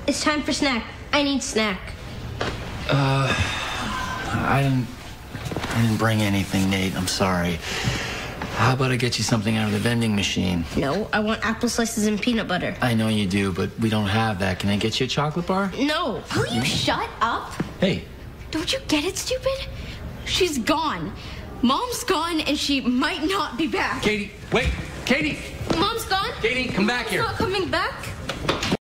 It's time for snack. I need snack. I didn't bring anything, Nate. I'm sorry. How about I get you something out of the vending machine? No, I want apple slices and peanut butter. I know you do, but we don't have that. Can I get you a chocolate bar? No. Will you shut up? Hey. Don't you get it, stupid? She's gone. Mom's gone, and she might not be back. Katie, wait. Katie. Mom's gone? Katie, come back here. Mom's not coming back?